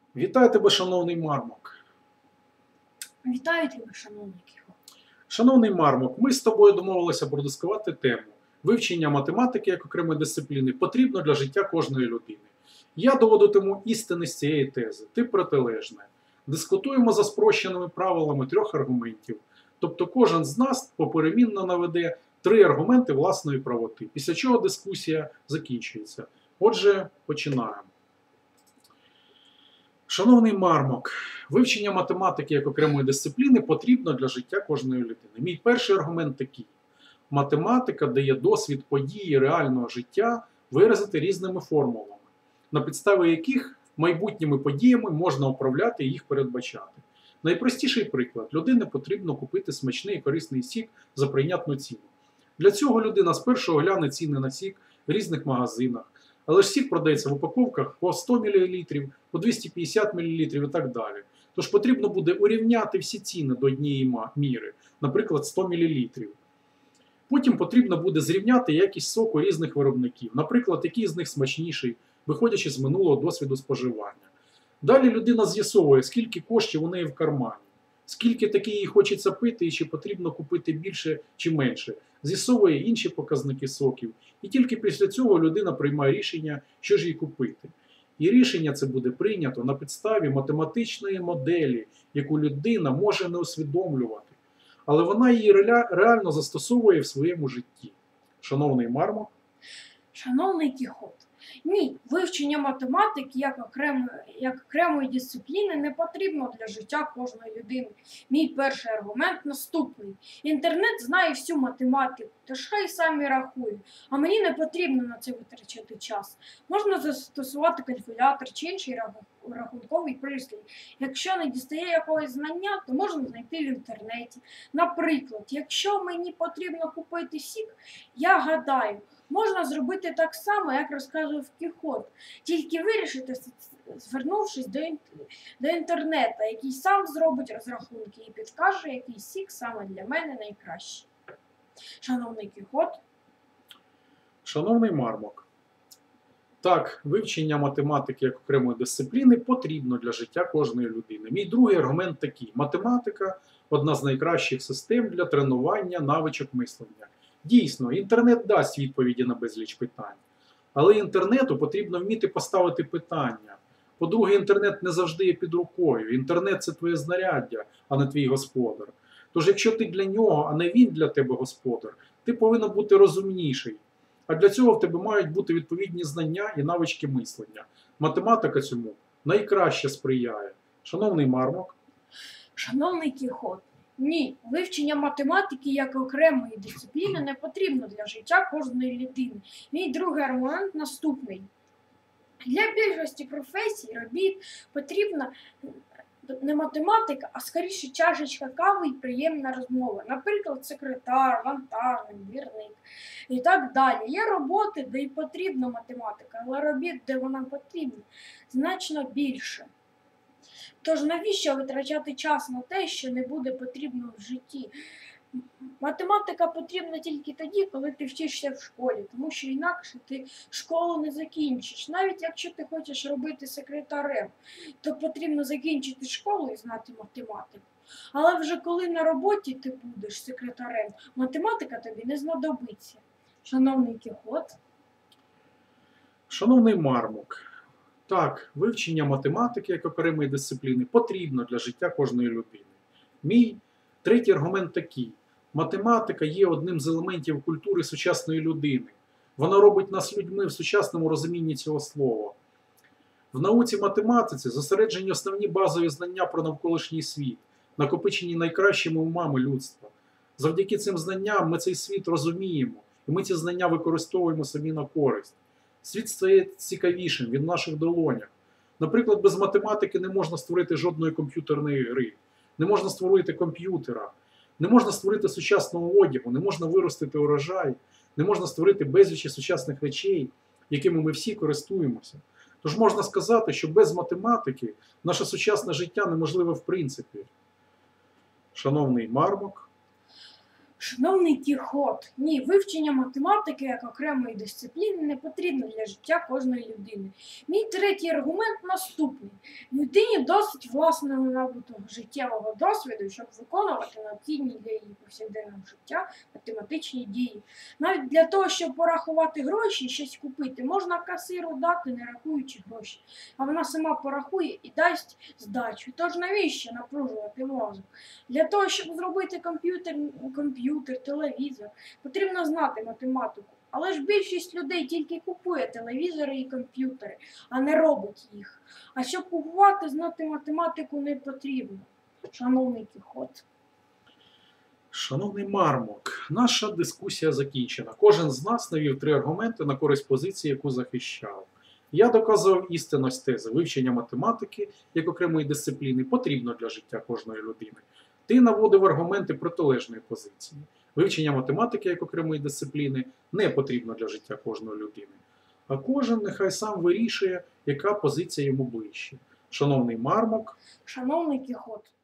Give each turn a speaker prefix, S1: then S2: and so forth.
S1: Вітаю тебе, шановний Мармок.
S2: Вітаю тебе, шановний Кіхот.
S1: Шановний Мармок, ми з тобою домовилися продискувати тему. Вивчення математики як окремої дисципліни потрібно для життя кожної людини. Я доводитиму істинність цієї тези, ти протилежне. Дискутуємо за спрощеними правилами 3 аргументів. Тобто кожен з нас поперемінно наведе 3 аргументи власної правоти, після чого дискусія закінчується. Отже, починаємо. Шановний Мармок, вивчення математики як окремої дисципліни потрібно для життя кожної людини. Мій перший аргумент такий. Математика дає досвід події реального життя виразити різними формулами, на підставі яких майбутніми подіями можна управляти і їх передбачати. Найпростіший приклад. Людині потрібно купити смачний і корисний сік за прийнятну ціну. Для цього людина спершу огляне ціни на сік в різних магазинах. Але ж сік продається в упаковках по 100 мл, по 250 мл і так далі. Тож потрібно буде урівняти всі ціни до однієї міри, наприклад, 100 мл. Потім потрібно буде зрівняти якість соку різних виробників, наприклад, який з них смачніший, виходячи з минулого досвіду споживання. Далі людина з'ясовує, скільки коштів у неї в кармані, скільки таки їй хочеться пити і чи потрібно купити більше чи менше. З'ясовує інші показники соків. І тільки після цього людина приймає рішення, що ж їй купити. І рішення це буде прийнято на підставі математичної моделі, яку людина може не усвідомлювати. Але вона її реально застосовує в своєму житті. Шановний Мармок.
S2: Шановний Кіхот. Ні, вивчення математики як окремої дисципліни не потрібно для життя кожної людини. Мій перший аргумент наступний. Інтернет знає всю математику, тож хай самі рахує, а мені не потрібно на це витрачати час. Можна застосувати калькулятор чи інший рахунковий пристрій. Якщо не дістає якогось знання, то можна знайти в інтернеті. Наприклад, якщо мені потрібно купити сік, я гадаю, можна зробити так само, як розказував Кіхот, тільки вирішити, звернувшись до інтернету, який сам зробить розрахунки і підкаже, який сік саме для мене найкращий. Шановний Кіхот.
S1: Шановний Мармок. Так, вивчення математики як окремої дисципліни потрібно для життя кожної людини. Мій другий аргумент такий. Математика – одна з найкращих систем для тренування навичок мислення. Дійсно, інтернет дасть відповіді на безліч питань. Але інтернету потрібно вміти поставити питання. По-друге, інтернет не завжди є під рукою. Інтернет – це твоє знаряддя, а не твій господар. Тож, якщо ти для нього, а не він для тебе господар, ти повинен бути розумніший. А для цього в тебе мають бути відповідні знання і навички мислення. Математика цьому найкраще сприяє. Шановний Мармок.
S2: Шановний Кіхот. Ні, вивчення математики як окремої дисципліни не потрібно для життя кожної людини. Мій другий аргумент наступний. Для більшості професій, робіт потрібна не математика, а скоріше чашечка кави і приємна розмова. Наприклад, секретар, вантажник, двірник і так далі. Є роботи, де й потрібна математика, але робіт, де вона потрібна, значно більше. Тож навіщо витрачати час на те, що не буде потрібно в житті? Математика потрібна тільки тоді, коли ти вчишся в школі, тому що інакше ти школу не закінчиш. Навіть якщо ти хочеш робити секретарем, то потрібно закінчити школу і знати математику. Але вже коли на роботі ти будеш секретарем, математика тобі не знадобиться. Шановний Кіхот.
S1: Шановний Мармок. Так, вивчення математики як окремої дисципліни потрібно для життя кожної людини. Мій третій аргумент такий. Математика є одним з елементів культури сучасної людини. Вона робить нас людьми в сучасному розумінні цього слова. В науці математиці зосереджені основні базові знання про навколишній світ, накопичені найкращими умами людства. Завдяки цим знанням ми цей світ розуміємо, і ми ці знання використовуємо собі на користь. Світ стає цікавішим, він в наших долонях. Наприклад, без математики не можна створити жодної комп'ютерної гри, не можна створити комп'ютера, не можна створити сучасного одягу, не можна виростити урожай, не можна створити безлічі сучасних речей, якими ми всі користуємося. Тож можна сказати, що без математики наше сучасне життя неможливе в принципі. Шановний Мармок.
S2: Шановний Кіхот, ні, вивчення математики як окремої дисципліни не потрібно для життя кожної людини. Мій третій аргумент наступний. Людині досить власного набутого життєвого досвіду, щоб виконувати необхідні для її повсякденного життя математичні дії. Навіть для того, щоб порахувати гроші і щось купити, можна касиру дати, не рахуючи гроші. А вона сама порахує і дасть здачу. Тож навіщо напружувати мозок? Для того, щоб зробити комп'ютер, телевізор, потрібно знати математику. Але ж більшість людей тільки купує телевізори і комп'ютери, а не робить їх. А щоб купувати, знати математику не потрібно. Шановний Кіхот.
S1: Шановний Мармок, наша дискусія закінчена. Кожен з нас навів 3 аргументи на користь позиції, яку захищав. Я доказував істинність тези. Вивчення математики як окремої дисципліни потрібно для життя кожної людини. Ти наводив аргументи протилежної позиції. Вивчення математики як окремої дисципліни не потрібно для життя кожної людини. А кожен нехай сам вирішує, яка позиція йому ближче. Шановний Мармок.
S2: Шановний Кіхот.